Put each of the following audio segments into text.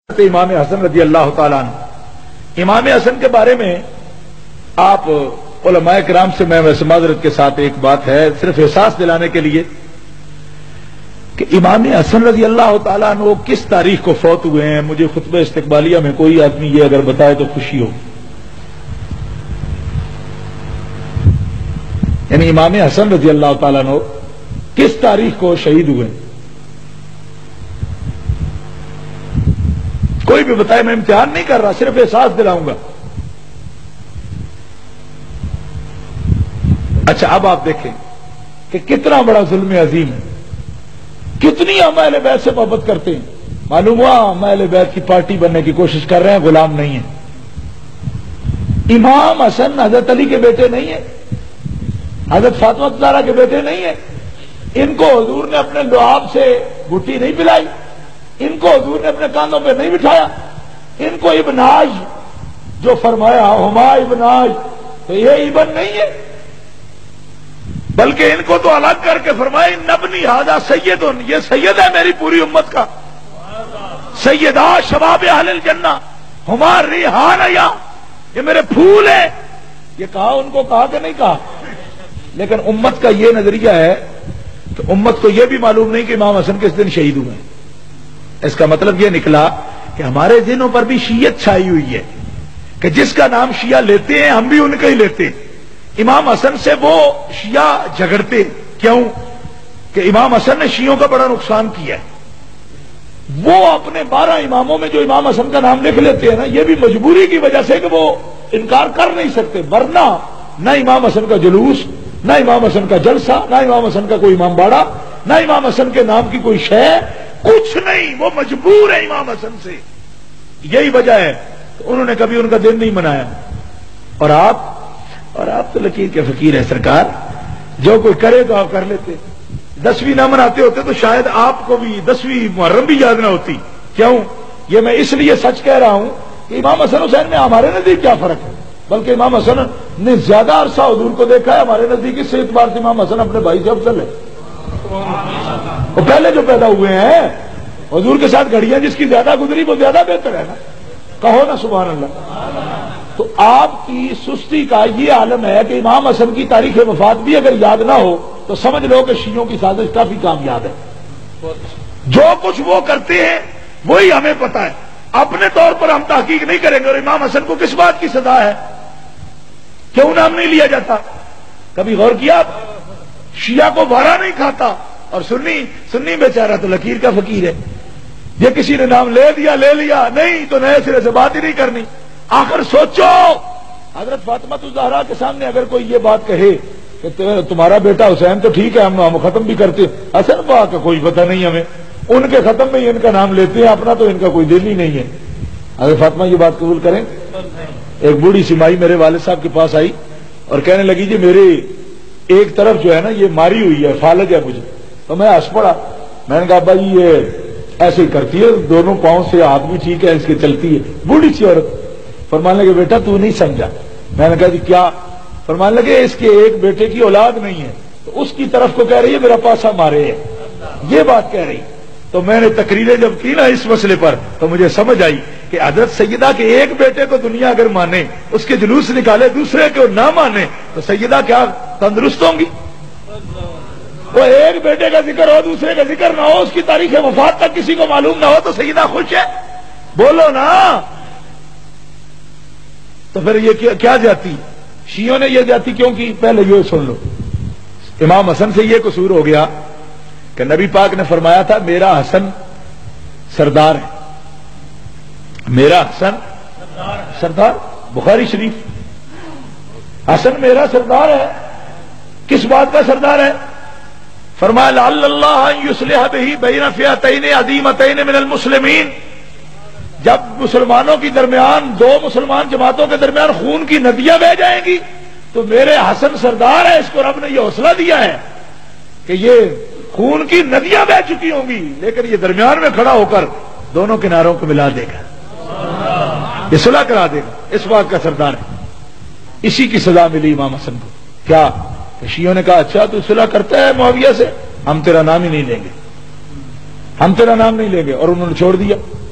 امام حسن رضی اللہ تعالیٰ عنہ۔ امام حسن کے بارے میں آپ علماء کرام سے میں ویسے معذرت کے ساتھ ایک بات ہے صرف احساس دلانے کے لیے کہ امام حسن رضی اللہ تعالیٰ عنہ کس تاریخ کو فوت ہوئے ہیں، مجھے خطبہ استقبالیہ میں کوئی آدمی یہ اگر بتائے تو خوشی ہو۔ یعنی امام حسن رضی اللہ تعالیٰ عنہ کس تاریخ کو شہید ہوئے، کوئی بھی بتائے، میں امتحان نہیں کر رہا، صرف احساس دلاؤں گا۔ اچھا اب آپ دیکھیں کہ کتنا بڑا ظلم عظیم ہے، کتنی ہم اہل بیت سے محبت کرتے ہیں، معلوم ہوا ہم اہل بیت کی پارٹی بننے کی کوشش کر رہے ہیں، غلام نہیں ہیں۔ امام حسن حضرت علی کے بیٹے نہیں ہیں، حضرت فاطمہ زہرا کے بیٹے نہیں ہیں، ان کو حضور نے اپنے لعاب سے گھٹی نہیں پلائی، ان کو حضور نے اپنے کاندھوں پہ نہیں بٹھایا، ان کو ابناج جو فرمایا ہما ابناج، تو یہ ابن نہیں ہے، بلکہ ان کو تو الگ کر کے فرمایا نبنی ھذا سید، یہ سید ہے میری پوری امت کا، سیدہ شباب اہل الجنہ ہما ریحان، یہ میرے پھول ہیں، یہ کہا ان کو، کہا کہ نہیں کہا؟ لیکن امت کا یہ نظریہ ہے کہ امت کو یہ بھی معلوم نہیں کہ امام حسن کس دن شہید ہوئے ہیں۔ اس کا مطلب یہ نکلا کہ ہمارے ذہنوں پر بھی شیعت چھائی ہوئی ہے کہ جس کا نام شیعہ لیتے ہیں ہم بھی ان کا ہی لیتے ہیں۔ امام حسن سے وہ شیعہ جھگڑتے کیوں کہ امام حسن نے شیعوں کا بڑا نقصان کیا ہے، وہ اپنے 12 اماموں میں جو امام حسن کا نام لکھ لیتے ہیں نا، یہ بھی مجبوری کی وجہ سے کہ وہ انکار کر نہیں سکتے، ورنہ نہ امام حسن کا جلوس، نہ امام حسن کا جلسہ، نہ امام حسن کا کوئی امام باڑہ، نہ امام حسن کے نام کی کوئی شے، کچھ نہیں، وہ مجبور ہے امام حسن سے، یہی وجہ ہے انہوں نے کبھی ان کا دن نہیں منایا۔ اور آپ تو لکیر کے فقیر ہیں سرکار، جو کوئی کرے تو آپ کر لیتے، 10ویں نہ مناتے ہوتے تو شاید آپ کو بھی 10ویں محرم بھی یاد نہ ہوتی۔ کیوں؟ یہ میں اس لیے سچ کہہ رہا ہوں کہ امام حسن حسین میں ہمارے نزدیک کیا فرق ہے، بلکہ امام حسن نے زیادہ عرصہ حضور کو دیکھا ہے، ہمارے نزدیک اس اعتبار سے امام حسن اپنے بھائی سے افضل ہے، وہ پہلے جو پیدا ہوئے ہیں حضور کے ساتھ گھڑیاں جس کی زیادہ گزری وہ زیادہ بہتر ہے نا، کہو نا سبحان اللہ۔ تو آپ کی سستی کا یہ عالم ہے کہ امام حسن کی تاریخ وفات بھی اگر یاد نہ ہو تو سمجھ لو کہ شیعوں کی سازش کافی کامیاب ہے، جو کچھ وہ کرتے ہیں وہی ہمیں پتا ہے، اپنے طور پر ہم تحقیق نہیں کریں گے۔ اور امام حسن کو کس بات کی سزا ہے، کیوں نام نہیں لیا جاتا؟ کبھی غور کیا؟ شیعہ کو بھارا نہیں کھاتا، اور سنی بیچارہ تو لکیر کا فقیر ہے، یہ کسی نے نام لے لیا نہیں تو نئے سرے سے بات ہی نہیں کرنی۔ آخر سوچو، حضرت فاطمہ زہرا کے سامنے اگر کوئی یہ بات کہے کہ تمہارا بیٹا حسین تو ٹھیک ہے ہم ختم بھی کرتے، حسن پاک کا کوئی پتہ نہیں ہمیں، ان کے ختم میں ہی ان کا نام لیتے ہیں، اپنا تو ان کا کوئی دل ہی نہیں ہے۔ حضرت فاطمہ یہ بات قبول کریں؟ ایک بوڑھی سی مائی میرے والد صاحب کے پاس آئی اور کہنے لگی جی میرے ایک طرف جو ہے نا یہ ماری ہوئی ہے، فالج ہے مجھے، تو میں ہنس پڑا، میں نے کہا بھائی یہ ایسے ہی کرتی ہے، دونوں پاؤں سے ہاتھ بھی ٹھیک ہے اس کے چلتی ہے۔ بوڑھی سی عورت فرمانے لگے بیٹا تو نہیں سمجھا۔ میں نے کہا جی کیا؟ فرمانے لگے اس کے ایک بیٹے کی اولاد نہیں ہے تو اس کی طرف کو کہہ رہی ہے میرا پاسا مارے ہے، یہ بات کہہ رہی۔ تو میں نے تقریریں جب کی نا اس مسئلے پر تو مجھے سمجھ آئی کہ حضرت سیدہ کے ایک بیٹے کو دنیا اگر مانے، اس کے جلوس نکالے، دوسرے کو نہ مانے، تو سیدہ کیا تندرست ہوں گی؟ وہ ایک بیٹے کا ذکر ہو دوسرے کا ذکر نہ ہو، اس کی تاریخ وفات تک کسی کو معلوم نہ ہو تو سیدہ خوش ہے؟ بولو نا۔ تو پھر یہ کیا جاتی؟ شیعوں نے یہ جاتی کیوں کی؟ پہلے یہ سن لو، امام حسن سے یہ قصور ہو گیا کہ نبی پاک نے فرمایا تھا میرا حسن سردار ہے، میرا حسن سردار، بخاری شریف، حسن میرا سردار ہے۔ کس بات کا سردار ہے؟ فرمایا لعل اللہ ان یصلح بہ بین فئتین عظیمتین من المسلمین، جب مسلمانوں کی درمیان، دو مسلمان جماعتوں کے درمیان خون کی ندیاں بہ جائیں گی تو میرے حسن سردار ہے، اس کو رب نے یہ حوصلہ دیا ہے کہ یہ خون کی ندیاں بہ چکی ہوں گی لیکن یہ درمیان میں کھڑا ہو کر دونوں کناروں کو ملا دے گا، یہ صلح کرا دے گا، اس بات کا سردار ہے۔ اسی کی سزا ملی امام حسن کو، کیا؟ شیعوں نے کہا اچھا تو صلح کرتا ہے معاویہ سے، ہم تیرا نام ہی نہیں لیں گے، ہم تیرا نام نہیں لیں گے، اور انہوں نے چھوڑ دیا۔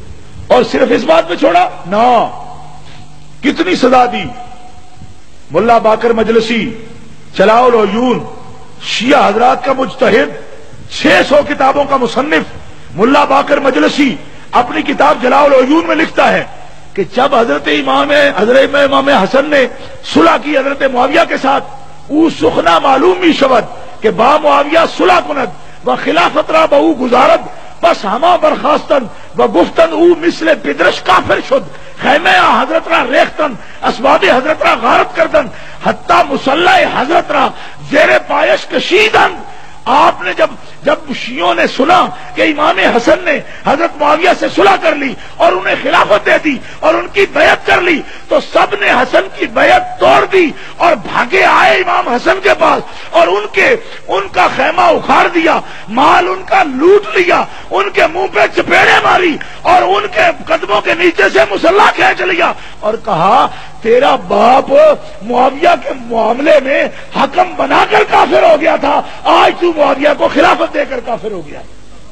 اور صرف اس بات میں چھوڑا نہ، کتنی سزا دی. ملا باقر مجلسی، چلاؤ العیون، شیعہ حضرات کا مجتہد، 600 کتابوں کا مصنف ملا باقر مجلسی اپنی کتاب جلاء العیون میں لکھتا ہے کہ جب حضرت امام حسن نے صلح کی حضرت معاویہ کے ساتھ، او سخنا معلوم بھی شود کہ با معاویہ صلح کند و خلافت را بہو گزارد، بس ہما برخاستن و گفتن او مثل بدرش کافر شد، خیمہ حضرت را ریختن، اسباب حضرت را غارت کردن، حتی مسلح حضرت را زیر پایش کشیدن. آپ نے جب شیعوں نے سنا کہ امام حسن نے حضرت معاویہ سے صلح کر لی اور انہیں خلافت دے دی اور ان کی بیعت کر لی، تو سب نے حسن کی بیعت توڑ دی اور بھاگے آئے امام حسن کے پاس اور ان کا خیمہ اکھاڑ دیا، مال ان کا لوٹ لیا، ان کے منہ پہ چپیڑے ماری اور ان کے قدموں کے نیچے سے مسلح کھینچ لیا اور کہا تیرا باپ معاویہ کے معاملے میں حکم بنا کر کافر ہو گیا تھا، آج تو معاویہ کو خلافت دے کر کافر ہو گیا.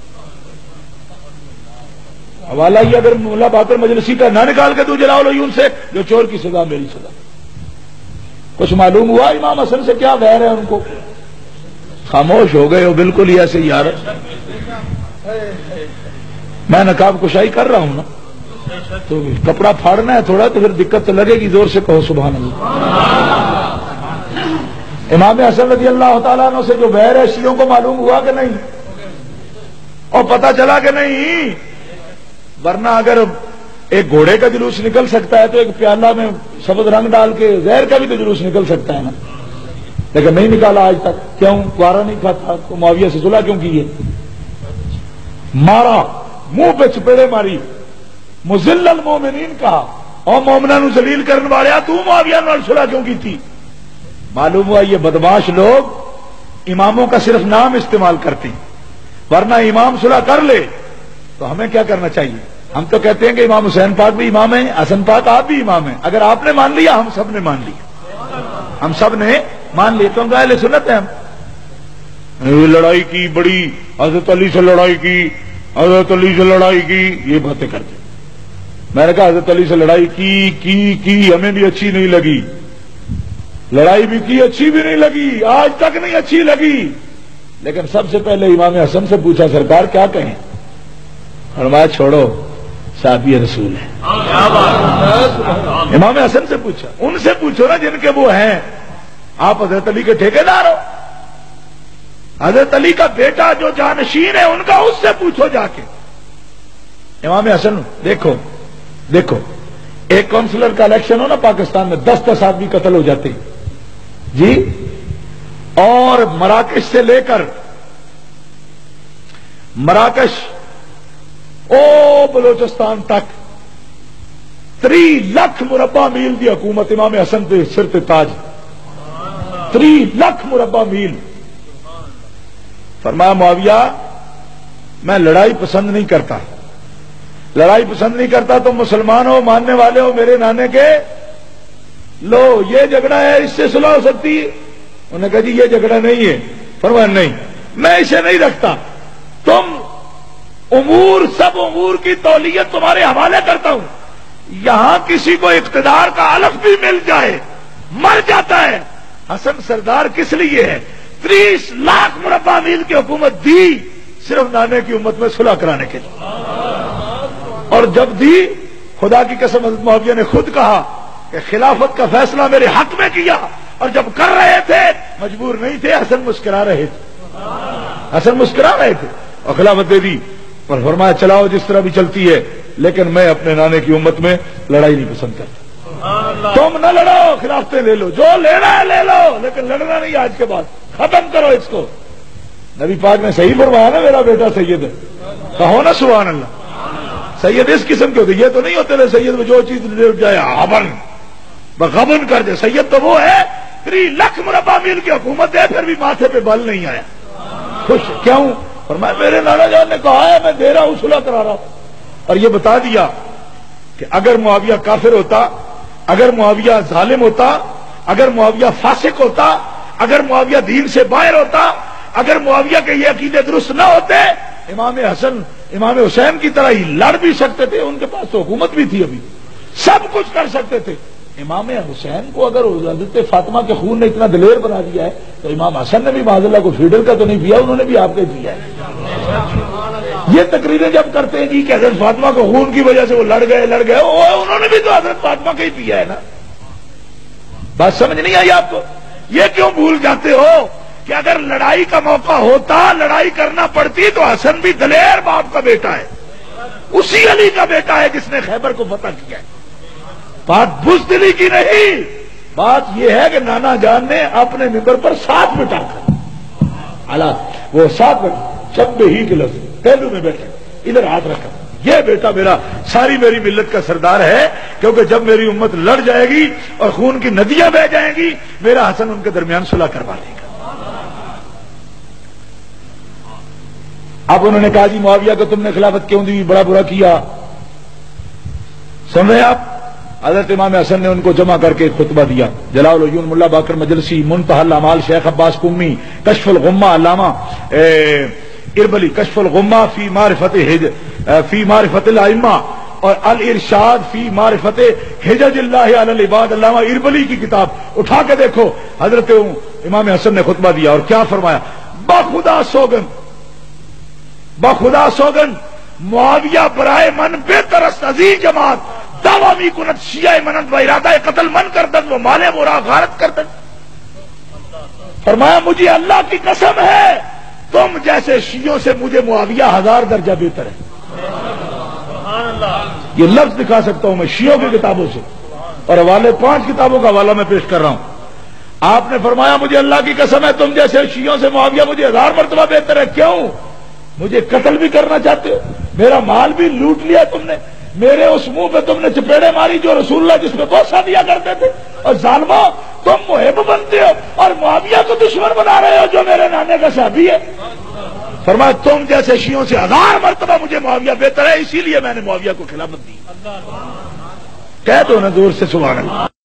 حوالہ یہ اگر ملا باقر مجلسی کا نہ نکال کے تو جلاء العیون سے، جو چور کی سزا میری سزا. کچھ معلوم ہوا امام حسن سے کیا ویر ہے ان کو؟ خاموش ہو گئے ہو بالکل ہی ایسے یار. میں نقاب کشائی کر رہا ہوں نا، تو کپڑا پھاڑنا ہے تھوڑا تو پھر دقت تو لگے گی، زور سے کہو سبحان اللہ. امام حسن رضی اللہ تعالیٰ عنہ سے جو ویر ہے شیعوں کو معلوم ہوا کہ نہیں؟ اور پتہ چلا کہ نہیں؟ ورنہ اگر ایک گھوڑے کا جلوس نکل سکتا ہے تو ایک پیالہ میں سبز رنگ ڈال کے زہر کا بھی تو جلوس نکل سکتا ہے نا، لیکن نہیں نکالا آج تک. کیوں؟ وارہ نہیں کھاتا تو معاویہ سے صلح کیوں کی ہے؟ مارا، منہ پہ چپیڑے ماری، مذل المومنین کہا، اور مومنوں نو ذلیل کرنے والے تو معاویہ نال صلح کیوں کی تھی؟ معلوم ہوا یہ بدماش لوگ اماموں کا صرف نام استعمال کرتے ہیں، ورنہ امام صلح کر لے تو ہمیں کیا کرنا چاہیے؟ ہم تو کہتے ہیں کہ امام حسین پاک بھی امام ہیں، حسن پاک آپ بھی امام ہیں. اگر آپ نے مان لیا ہم سب نے مان لیا، ہم سب نے مان لیا. کیونکہ اہل سنت ہیں ہم. لڑائی کی بڑی، حضرت علی سے لڑائی کی، حضرت علی سے لڑائی کی، یہ باتیں کرتے. میں نے کہا حضرت علی سے لڑائی کی ہمیں بھی اچھی نہیں لگی، لڑائی بھی کی اچھی بھی نہیں لگی، آج تک نہیں اچھی لگی، لیکن سب سے پہلے امام حسن سے پوچھا سرکار کیا کہیں؟ فرمایا چھوڑو، صحابی رسول ہے. امام حسن سے پوچھا، ان سے پوچھو نا جن کے وہ ہیں. آپ حضرت علی کے ٹھیکیدار ہو، حضرت علی کا بیٹا جو جانشین ہے ان کا، اس سے پوچھو جا کے. امام حسن دیکھو ایک کونسلر کا الیکشن ہو نا پاکستان میں، 10 آدمی قتل ہو جاتے جی، اور مراکش سے لے کر بلوچستان تک 3 لاکھ مربع میل کی حکومت امام حسن کے سر تے تاج. 3 لاکھ مربع میل. فرمایا معاویہ میں لڑائی پسند نہیں کرتا، تم مسلمان ہو، ماننے والے ہو میرے نانے کے، لو یہ جھگڑا ہے اس سے صلح ہو سکتی ہے. انہوں نے کہا جی یہ جھگڑا نہیں ہے. فرمایا نہیں میں اسے نہیں رکھتا، تم سب امور کی تولیت تمہارے حوالے کرتا ہوں. یہاں کسی کو اقتدار کا الف بھی مل جائے مر جاتا ہے. حسن سردار کس لیے ہے؟ 30 لاکھ مربع میل کی حکومت دی صرف نانے کی امت میں صلح کرانے کے لیے. اور جب دی، خدا کی قسم حضرت معاویہ نے خود کہا کہ خلافت کا فیصلہ میرے حق میں کیا، اور جب کر رہے تھے مجبور نہیں تھے، حسن مسکرا رہے تھے اور خلافت دے دی. اور فرمایا چلاؤ جس طرح بھی چلتی ہے، لیکن میں اپنے نانے کی امت میں لڑائی نہیں پسند کرتا. تم نہ لڑو، خلافتیں لے لو، جو لینا ہے لے لو، لیکن لڑنا نہیں. آج کے بعد ختم کرو اس کو. نبی پاک نے صحیح فرمایا نا میرا بیٹا سید ہے. کہو نا سبحان اللہ. سید اس قسم کے ہوتے، یہ تو نہیں ہوتے سید میں جو چیز لے جائے غبن کر دے. سید تو وہ ہے 3 لاکھ مربع میل کی حکومت ہے، پھر بھی ماتھے پہ بل نہیں آیا. خوش کیوں؟ فرمایا میرے نانا جان نے کہا ہے میں دے رہا ہوں، صلح کرا رہا ہوں. اور یہ بتا دیا کہ اگر معاویہ کافر ہوتا، اگر معاویہ ظالم ہوتا، اگر معاویہ فاسق ہوتا، اگر معاویہ دین سے باہر ہوتا، اگر معاویہ کے یہ عقیدے درست نہ ہوتے، امام حسین کی طرح ہی لڑ بھی سکتے تھے، ان کے پاس تو حکومت بھی تھی، ابھی سب کچھ کر سکتے تھے۔ امام حسین کو اگر حضرت فاطمہ کے خون نے اتنا دلیر بنا دیا ہے تو امام حسن نے بھی معاذ اللہ کو فیڈر کا تو نہیں پیا، انہوں نے بھی آپ کا ہی پیا ہے۔ یہ تقریریں جب کرتے ہیں جی کہ حضرت فاطمہ کو خون کی وجہ سے وہ لڑ گئے انہوں نے بھی تو حضرت فاطمہ کا ہی پیا ہے نا۔ بات سمجھ نہیں آئی آپ کو؟ یہ کیوں بھول جاتے ہو کہ اگر لڑائی کا موقع ہوتا، لڑائی کرنا پڑتی تو حسن بھی دلیر باپ کا بیٹا ہے، اسی علی کا بیٹا ہے جس نے خیبر کو فتح کیا ہے۔ بات بزدلی کی نہیں، بات یہ ہے کہ نانا جان نے اپنے ممبر پر 7 بٹا کر حالات وہ 7 بٹا شب ہی کے لفظ پہلو میں بیٹھے ادھر ہاتھ رکھا، یہ بیٹا میرا ساری میری ملت کا سردار ہے، کیونکہ جب میری امت لڑ جائے گی اور خون کی ندیاں بہ جائیں گی میرا حسن ان کے درمیان صلح کروا لے گا۔ اب انہوں نے کہا جی معاویہ کو تم نے خلافت کیوں دی، بڑا برا کیا۔ سن رہے آپ؟ حضرت امام حسن نے ان کو جمع کر کے خطبہ دیا، جلال العیون ملا باقر مجلسی، منتہی الاعمال شیخ عباس قمی، کشف الغمہ علامہ اربلی، کشف الغمہ فی معرفت الائمہ، اور الارشاد فی معرفت حجج اللہ علی العباد علامہ اربلی کی کتاب اٹھا کے دیکھو۔ حضرت امام حسن نے خطبہ دیا اور کیا فرمایا؟ بخدا سوگن معاویہ برائے من بہتر است عزیز جماعت دعوامی کنت شیعہ منت و ارادہ قتل من کردن و مال مورا غارت کردن۔ فرمایا مجھے اللہ کی قسم ہے تم جیسے شیعوں سے مجھے معاویہ 1000 درجہ بہتر ہے۔ یہ لفظ دکھا سکتا ہوں میں شیعوں کی کتابوں سے، اور حوالے 5 کتابوں کا حوالہ میں پیش کر رہا ہوں۔ آپ نے فرمایا مجھے اللہ کی قسم ہے تم جیسے شیعوں سے معاویہ مجھے 1000 مرتبہ بہتر ہے۔ کیوں؟ مجھے قتل بھی کرنا چاہتے ہو، میرا مال بھی لوٹ لیا تم نے، میرے اس منہ پہ تم نے چپیڑے ماری جو رسول اللہ جس پہ بوسہ دیا کرتے تھے، اور ظالمہ تم محب بنتے ہو اور معاویہ کو دشمن بنا رہے ہو جو میرے نانے کا صحابی ہے۔ فرمایا تم جیسے شیعوں سے 1000 مرتبہ مجھے معاویہ بہتر ہے، اسی لیے میں نے معاویہ کو خلافت دی۔ کہہ دو نا زور سے سبحان اللہ۔